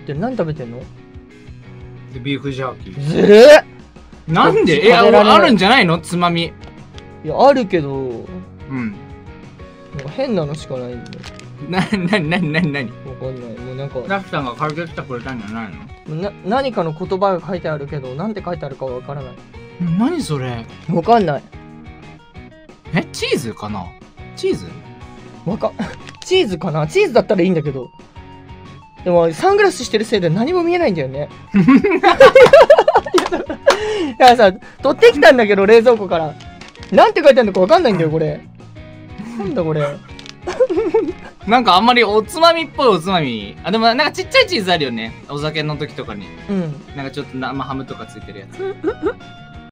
って何食べてんの？ でビーフジャーキー。 ずるっ。 なんで？あるんじゃないのつまみ。 いや、あるけど、 うん。 なんか変なのしかないんだよ。 なにわかんない。もうなんか、 ラフさんが解決してくれたんじゃないの？ 何かの言葉が書いてあるけど、なんて書いてあるかわからない。 何それ？ わかんない。 チーズかな？チーズ？ チーズかな？チーズだったらいいんだけど。でも、サングラスしてるせいで何も見えないんだよね。いやさ、取ってきたんだけど、冷蔵庫から。なんて書いてあるのかわかんないんだよ、これ。なんだこれ。 なんかあんまりおつまみっぽいおつまみ。あ、でもなんかちっちゃいチーズあるよね。お酒の時とかに。 うん。 なんかちょっと生ハムとかついてるやつ。